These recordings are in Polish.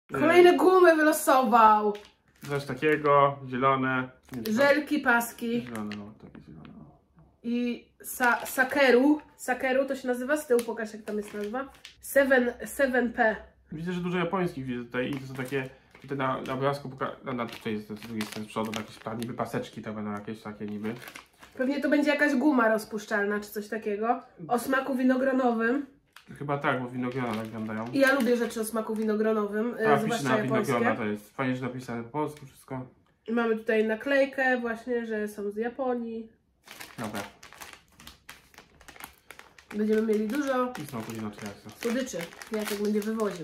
Kolejne gumy wylosował. Coś takiego, zielone. Żelki, paski. Zielone, no, takie zielone. I sakeru. Sakeru to się nazywa? Z tyłu pokaż, jak tam jest nazwa. 7P. Widzę, że dużo japońskich widzę tutaj i to są takie, tutaj na obrazku, tutaj jest z drugiej strony z przodu, jakieś niby paseczki, to będą jakieś takie niby. Pewnie to będzie jakaś guma rozpuszczalna, czy coś takiego. O smaku winogronowym. Chyba tak, bo winogrona tak wyglądają. I ja lubię rzeczy o smaku winogronowym, zwłaszcza na japońskie. winogrona to jest fajnie, że napisane po polsku wszystko. I mamy tutaj naklejkę właśnie, że są z Japonii. Dobra. Będziemy mieli dużo I znowu inaczej jak to. słodyczy. Jacek będzie wywoził.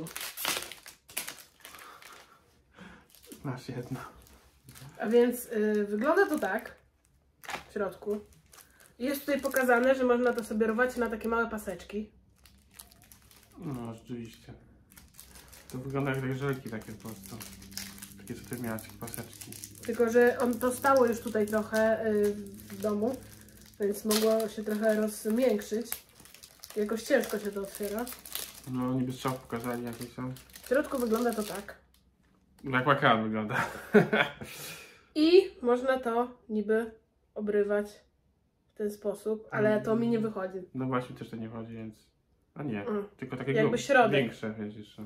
Masz jedno. A więc wygląda to tak w środku. Jest tutaj pokazane, że można to sobie rwać na takie małe paseczki. No rzeczywiście. To wygląda jak takie żelki takie po prostu. Takie co ty miałaś, paseczki. Tylko że to stało już tutaj trochę w domu, więc mogło się trochę rozmiększyć. Jakoś ciężko się to otwiera. No niby strzał pokazali jakieś tam. W środku wygląda to tak. Jak makran wygląda. I można to niby obrywać w ten sposób, ale to mi nie wychodzi. No właśnie też to nie chodzi, więc... A nie, tylko takie jakby środek. większe, wiesz jeszcze.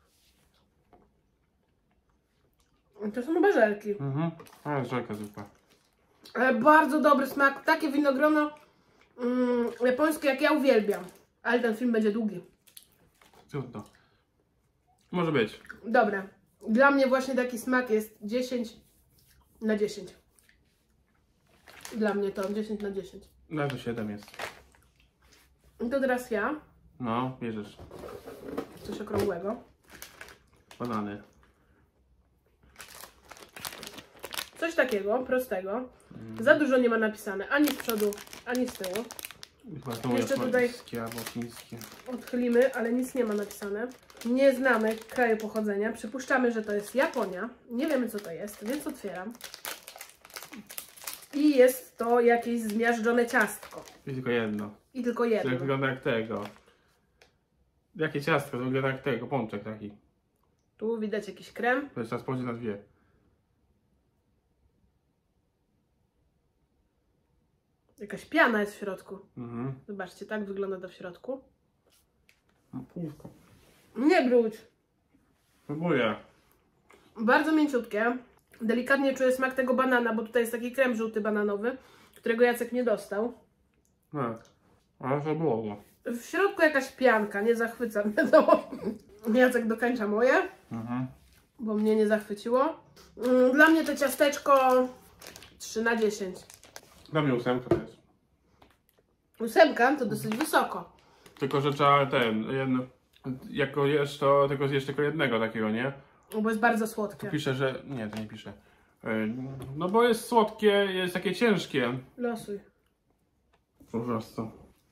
To są chyba żelki. A, żelka zwykła. Ale bardzo dobry smak. Takie winogrono japońskie, jak ja uwielbiam. Ale ten film będzie długi. Trudno. Może być. Dobra. Dla mnie właśnie taki smak jest 10 na 10. Dla mnie to 10 na 10. No to 7 jest. I to teraz ja. No, bierzesz. Coś okrągłego. Banany. Coś takiego, prostego. Za dużo nie ma napisane. Ani z przodu, ani z tyłu. Chyba to jeszcze tutaj japońskie albo chińskie. odchylimy, ale nic nie ma napisane. Nie znamy kraju pochodzenia. Przypuszczamy, że to jest Japonia. Nie wiemy, co to jest, więc otwieram. I jest to jakieś zmiażdżone ciastko. I tylko jedno. I tylko To jedno. wygląda jak tego. Jakie ciastko, to wygląda jak tego, pączek taki. Tu widać jakiś krem. To jest teraz podziel na dwie. Jakaś piana jest w środku. Mhm. Zobaczcie, tak wygląda to w środku. No, półko. Nie brudź. Próbuję. Bardzo mięciutkie. Delikatnie czuję smak tego banana, bo tutaj jest taki krem żółty bananowy, którego Jacek nie dostał. Tak. Ale to było go. W środku jakaś pianka, nie zachwyca mnie to. Jacek dokańcza moje, bo mnie nie zachwyciło. Dla mnie to ciasteczko 3 na 10. Dla mnie 8 to jest. 8 to dosyć wysoko. Tylko, że trzeba jako jesz, to tylko zjesz tylko jednego takiego, nie? Bo jest bardzo słodkie. Tu pisze, że... Nie, to nie pisze. No bo jest słodkie, jest takie ciężkie. Losuj. Po prostu.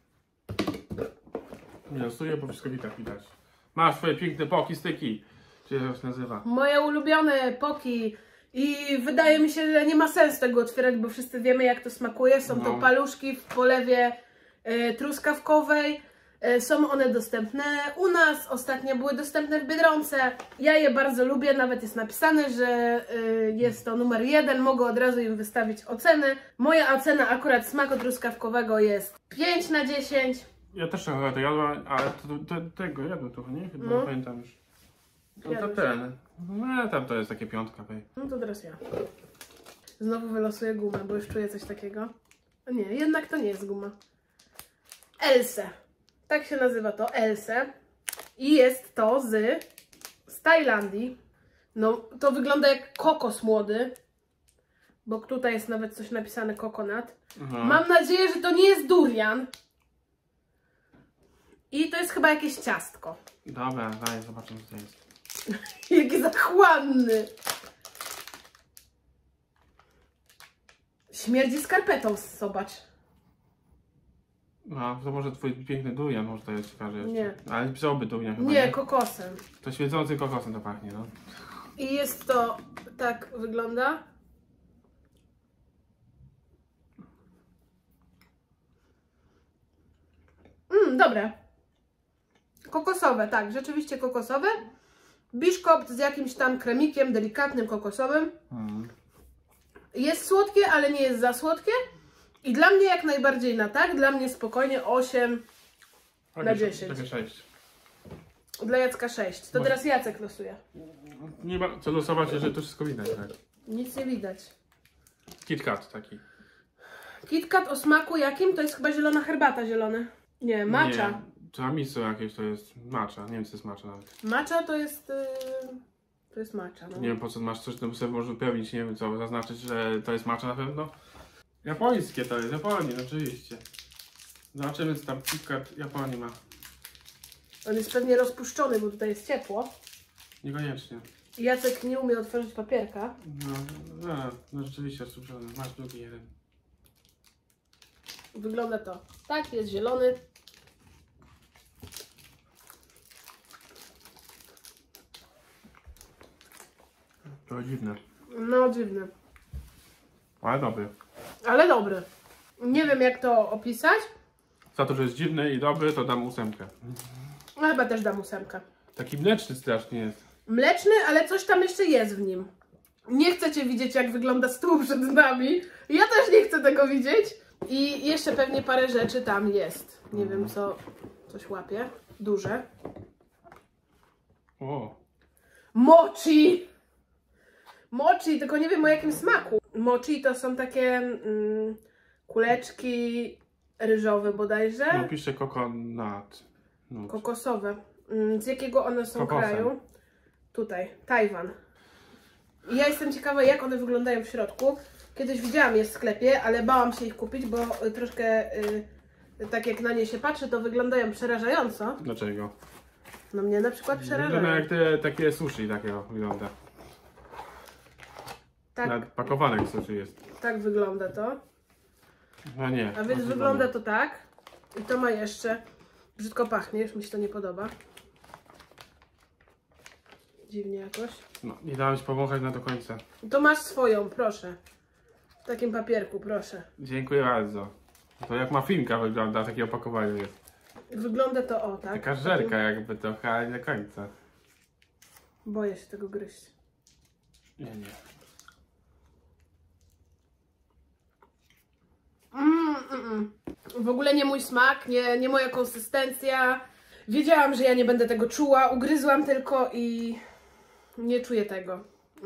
Nie losuję, bo wszystko widać. Masz swoje piękne poki, styki. Czy jak to się nazywa? Moje ulubione poki. I wydaje mi się, że nie ma sensu tego otwierać, bo wszyscy wiemy, jak to smakuje. Są to paluszki w polewie truskawkowej. Są one dostępne u nas. Ostatnio były dostępne w Biedronce. Ja je bardzo lubię. Nawet jest napisane, że jest to numer 1. Mogę od razu im wystawić ocenę. Moja ocena akurat smaku truskawkowego jest 5 na 10. Ja też trochę to jadłem, ale tego jadłem trochę, nie? Chyba nie pamiętam już. To ten. No tam to jest takie piątka. No to teraz ja. Znowu wylosuję gumę, bo już czuję coś takiego. Nie, jednak to nie jest guma. Else. Tak się nazywa to, Else. I jest to z Tajlandii. No, to wygląda jak kokos młody. Bo tutaj jest nawet coś napisane coconut. Mam nadzieję, że to nie jest durian. I to jest chyba jakieś ciastko. Dobra, daj, zobaczymy co to jest. Jaki zachłanny. Śmierdzi skarpetą, zobacz. No, to może twój piękny durian, może to jest ciekawe jeszcze. Nie. Ale pisałoby durian chyba, Nie, kokosem. To świecącym kokosem to pachnie, no. I jest to, tak wygląda. Dobre. Kokosowe, tak, rzeczywiście kokosowe. Biszkopt z jakimś tam kremikiem delikatnym, kokosowym. Jest słodkie, ale nie jest za słodkie. I dla mnie jak najbardziej na tak. Dla mnie spokojnie 8 na 10. Takie 6. Dla Jacka 6. To teraz Jacek losuje. Nie ma co losować, że to wszystko widać, tak? Nic nie widać. KitKat taki. KitKat o smaku jakim? To jest chyba zielona herbata, zielony. Nie, matcha. Nie, tiramisu jakieś to jest matcha. Nie wiem, co to jest matcha nawet. Matcha to jest... To jest matcha, no. Nie wiem, po co masz coś, to sobie może upewnić, nie wiem co, zaznaczyć, że to jest matcha na pewno. Japońskie to jest, Japonii, oczywiście. Zobaczymy, co tam KitKat Japonii ma. On jest pewnie rozpuszczony, bo tutaj jest ciepło. Niekoniecznie. Jacek nie umie otworzyć papierka. No rzeczywiście rozpuszczony. Masz drugi jeden. Wygląda to tak, jest zielony. To dziwne. No dziwny. Ale dobry. Ale dobry. Nie wiem jak to opisać. Za to, że jest dziwny i dobry, to dam 8. No chyba też dam 8. Taki mleczny strasznie jest. Mleczny, ale coś tam jeszcze jest w nim. Nie chcecie widzieć jak wygląda stół przed nami. Ja też nie chcę tego widzieć. I jeszcze pewnie parę rzeczy tam jest. Nie wiem co. Coś łapie. Duże. O. Mochi! Mochi, tylko nie wiem o jakim smaku. Mochi to są takie kuleczki ryżowe bodajże. No pisze coconut. No. Kokosowe. Z jakiego one są Kokosem. kraju? Tutaj, Tajwan. I ja jestem ciekawa jak one wyglądają w środku. Kiedyś widziałam je w sklepie, ale bałam się ich kupić, bo troszkę tak jak na nie się patrzy, to wyglądają przerażająco. Dlaczego? No mnie na przykład Wygląda przerażają. jak te takie sushi takiego wygląda. Tak, Nawet pakowane jak sushi jest. tak wygląda to. No nie. A więc wygląda to tak. I to ma jeszcze... Brzydko pachnie, już mi się to nie podoba. Dziwnie jakoś. No, nie dałem się powąchać na do końca. To masz swoją, proszę. W takim papierku, proszę. Dziękuję bardzo. To jak mafinka wygląda, takie opakowanie jest. Wygląda to o, tak? Taka żerka jakby trochę, ale nie do końca. Boję się tego gryźć. Nie. W ogóle nie mój smak, nie moja konsystencja. Wiedziałam, że ja nie będę tego czuła. Ugryzłam tylko i nie czuję tego.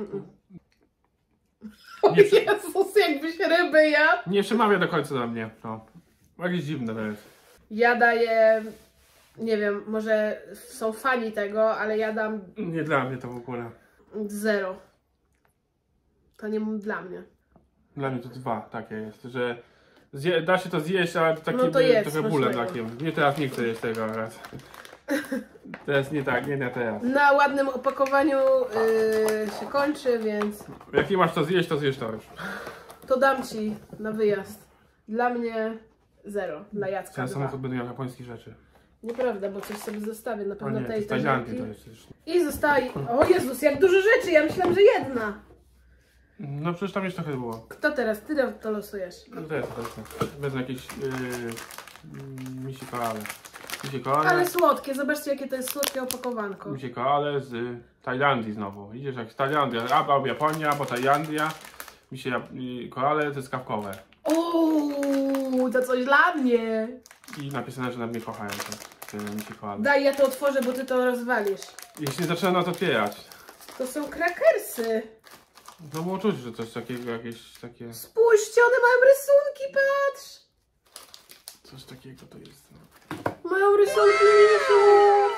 O Nie Jezus, jakbyś ryby jadł. Nie przemawia do końca do mnie. No. Jakieś dziwne to jest. Ja daję, nie wiem, może są fani tego, ale ja dam Nie dla mnie to w ogóle. 0. To nie dla mnie. Dla mnie to 2 takie jest, że da się to zjeść, ale to takie No to jest, trochę masz bólem rację. takim. Nie, teraz nie chcę jeść tego raz. Teraz nie tak, nie na teraz. Na ładnym opakowaniu się kończy, więc Jak nie masz to zjeść, to zjesz to już. to dam Ci na wyjazd. Dla mnie 0, dla Jacka Ten 2. samochód będę miał japońskich rzeczy. Nieprawda, bo coś sobie zostawię na O pewno nie, to tej z Tajlandii to tażynki. jest już. I zostaje... O Jezus, jak dużo rzeczy, ja myślałam, że jedna. No przecież tam jeszcze trochę było. Kto teraz? Ty to losujesz. No to jest. Wezmę jakieś misi koale. Misi koale. Ale słodkie, zobaczcie jakie to jest słodkie opakowanko. Misi koale z Tajlandii znowu. Widzisz jak z Tajlandii, albo Japonia, albo Tajlandia. Misi koale to jest kawkowe. Uuu, to coś dla mnie. I napisane, że na mnie kochają te misi koale. Daj, ja to otworzę, bo ty to rozwalisz. Jeśli zaczynam na to otwierać. To są krakersy. No było czuć, że coś takiego, jakieś takie... Spójrzcie, one mają rysunki, patrz. Coś takiego to jest. No. Mają rysunki misiów.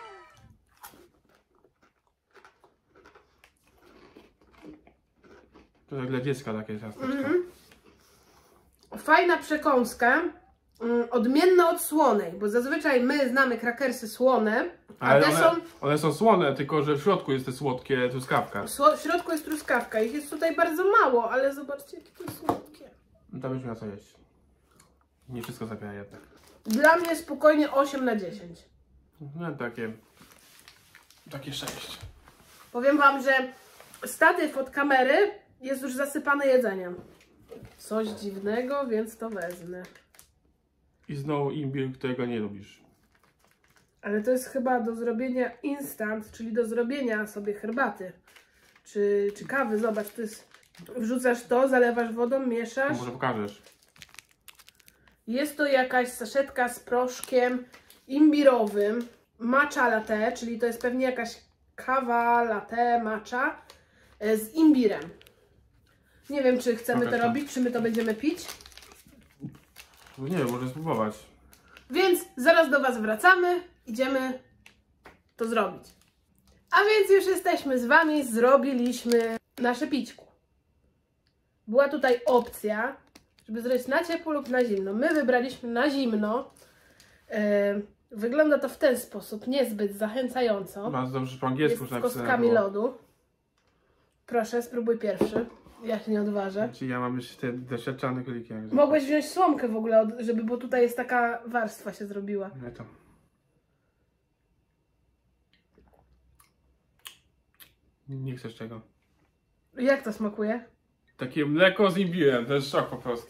To jak dla dziecka takie ciasteczka. Fajna przekąska. Odmienna od słonej, bo zazwyczaj my znamy krakersy słone, a Ale te są... one są słone, tylko że w środku jest te słodkie truskawka. W środku jest truskawka, ich jest tutaj bardzo mało, ale zobaczcie jakie to jest słodkie. No to byś miał co jeść. Nie wszystko zabiera jednak. Dla mnie spokojnie 8 na 10. No takie 6. Powiem Wam, że statyw od kamery jest już zasypany jedzeniem. Coś dziwnego, więc to wezmę. I znowu imbir, którego nie lubisz. Ale to jest chyba do zrobienia instant, czyli do zrobienia sobie herbaty. Czy kawy. Zobacz, to jest... Wrzucasz to, zalewasz wodą, mieszasz. Może pokażesz. Jest to jakaś saszetka z proszkiem imbirowym. Matcha latte, czyli to jest pewnie jakaś kawa latte matcha z imbirem. Nie wiem, czy chcemy to robić, czy my to będziemy pić. Nie wiem, może spróbować. Więc zaraz do Was wracamy. Idziemy to zrobić. A więc już jesteśmy z Wami. Zrobiliśmy nasze pićku. Była tutaj opcja, żeby zrobić na ciepło lub na zimno. My wybraliśmy na zimno. Wygląda to w ten sposób, niezbyt zachęcająco. Bardzo dobrze po angielsku jest z kostkami lodu. Proszę, spróbuj pierwszy. Ja się nie odważę. Czyli ja mam już ten doświadczony królikiem. Mogłeś wziąć słomkę w ogóle, żeby, bo tutaj jest taka warstwa się zrobiła. Nie to. Nie chcesz czego. Jak to smakuje? Takie mleko z imbirem, to jest szok po prostu.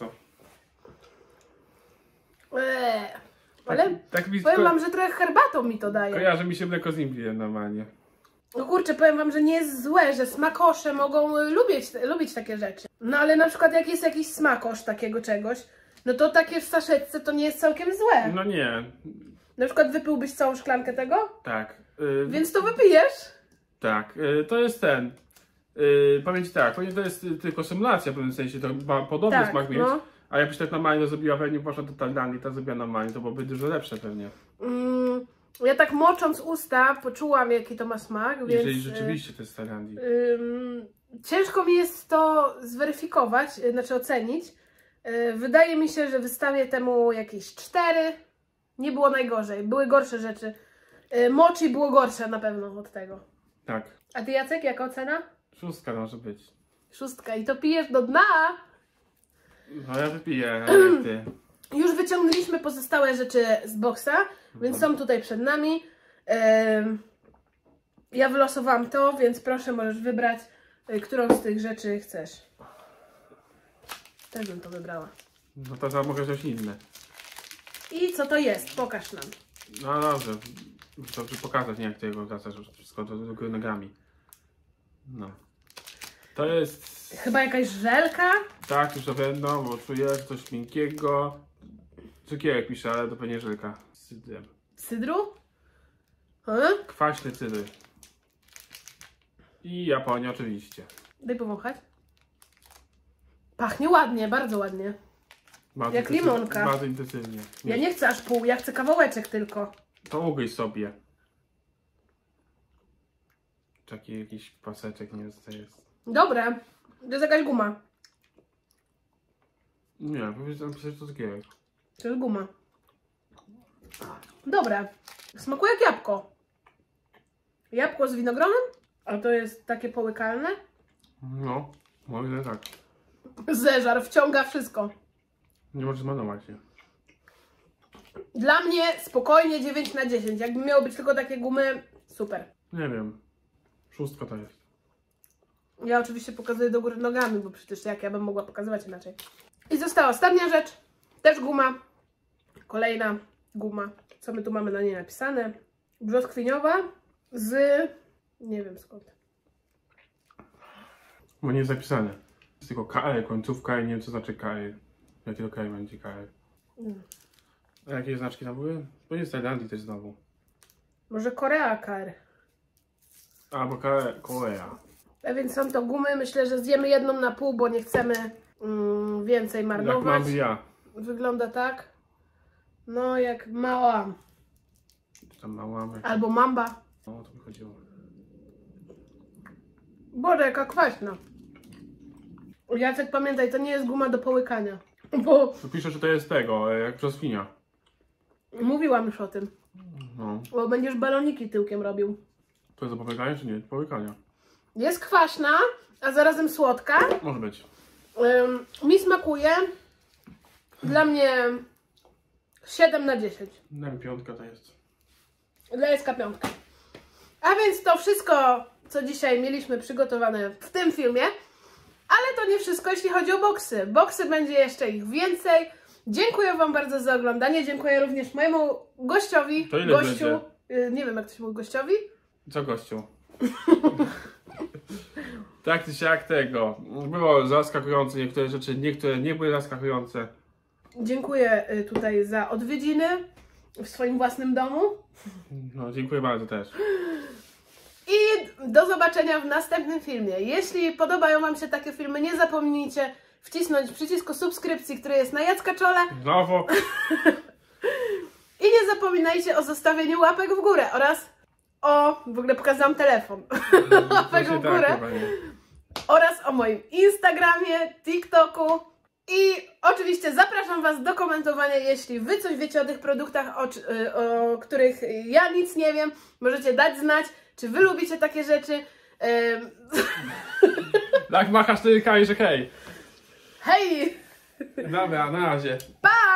Ale tak mi powiem Wam, że trochę herbatą mi to daje. kojarzy mi się mleko z imbirem normalnie. No kurczę, powiem Wam, że nie jest złe, że smakosze mogą lubić takie rzeczy. No ale na przykład jak jest jakiś smakosz takiego czegoś, no to takie w saszetce to nie jest całkiem złe. No nie. Na przykład wypiłbyś całą szklankę tego? Tak. Więc to wypijesz? Tak. To jest ten. Powiem Ci tak, to jest tylko symulacja w pewnym sensie, to ma podobny Tak, smak mieć. no. A jakbyś tak normalnie zrobiła, pewnie poszła do Tajlandii, to zrobiła normalnie, to byłoby dużo lepsze pewnie. Ja tak mocząc usta poczułam, jaki to ma smak, więc... Jeżeli rzeczywiście to jest z Tajlandii. Ciężko mi jest to zweryfikować, znaczy ocenić. Wydaje mi się, że wystawię temu jakieś 4. Nie było najgorzej, były gorsze rzeczy. Mochi było gorsze na pewno od tego. Tak. A Ty, Jacek, jaka ocena? 6 może być. 6. I to pijesz do dna. No ja wypiję, jak Ty. Już wyciągnęliśmy pozostałe rzeczy z boksa, więc są tutaj przed nami. Ja wylosowałam to, więc proszę, możesz wybrać, którą z tych rzeczy chcesz. Też bym to wybrała. No to mogę wziąć inne. I co to jest? Pokaż nam. No dobrze. Dobrze pokazać, nie jak Ty go wracasz już wszystko do góry nogami. No. To jest... Chyba jakaś żelka? Tak, już to będą, bo czuję coś miękkiego. Cukierek pisze, ale to pewnie żelka z cydrem. Cydru? Kwaśny cydr. I Japonia oczywiście. Daj powąchać. Pachnie ładnie, bardzo ładnie. Bardzo Jak limonka. Bardzo intensywnie. Ja nie chcę aż pół, ja chcę kawałeczek tylko. To ugryź sobie. Taki jakiś paseczek, nie wiem co to jest. Dobre. To jest jakaś guma. Nie, powiedzmy, że to cukierek. To jest guma. Dobre. Smakuje jak jabłko. Jabłko z winogronem? A to jest takie połykalne? No, może tak. Zeżar, wciąga wszystko. Nie możesz zmarnować się. Dla mnie spokojnie 9 na 10. Jakby miało być tylko takie gumy, super. Nie wiem. 6 to jest. Ja oczywiście pokazuję do góry nogami, bo przecież jak ja bym mogła pokazywać inaczej. I została ostatnia rzecz. Też guma. Kolejna guma. Co my tu mamy na niej napisane? Brzoskwiniowa z... nie wiem skąd. Bo nie jest zapisane. Jest tylko KL, końcówka i nie wiem co znaczy KL. Jakie to KL będzie KL. A jakie znaczki tam były? To nie z Tajlandii też znowu. Może Korea KR. Albo Korea. A więc są to gumy. Myślę, że zjemy jedną na pół, bo nie chcemy więcej marnować. Jak mam ja. Wygląda tak. No jak mała. Czy tam małamy. Albo mamba. No to by chodziło. Boże, jaka kwaśna. Jacek, pamiętaj, to nie jest guma do połykania. Bo Tu pisze, że to jest tego, jak brzoskwinia. mówiłam już o tym. No. Bo będziesz baloniki tyłkiem robił. To jest do połykania czy nie? Połykania. Jest kwaśna, a zarazem słodka. Może być. Mi smakuje. Dla mnie 7 na 10. Daj mi 5 to jest. Dla Jacka 5. A więc to wszystko, co dzisiaj mieliśmy przygotowane w tym filmie. Ale to nie wszystko, jeśli chodzi o boksy. Boksy będzie jeszcze ich więcej. Dziękuję Wam bardzo za oglądanie. Dziękuję również mojemu gościowi. To ile będzie? Nie wiem, jak to się mówi, gościowi? Co gościu? Tak czy siak tego. Było zaskakujące niektóre rzeczy, niektóre nie były zaskakujące. Dziękuję tutaj za odwiedziny w swoim własnym domu. No, dziękuję bardzo też. I do zobaczenia w następnym filmie. Jeśli podobają Wam się takie filmy, nie zapomnijcie wcisnąć przycisku subskrypcji, który jest na Jacka czole. Znowu. I nie zapominajcie o zostawieniu łapek w górę oraz w ogóle pokazałam telefon. Łapek w górę. Oraz o moim Instagramie, TikToku. I oczywiście zapraszam Was do komentowania, jeśli Wy coś wiecie o tych produktach, o których ja nic nie wiem. Możecie dać znać, czy Wy lubicie takie rzeczy. Tak machasz rękami, że hej. Hej! Dobra, na razie. Pa!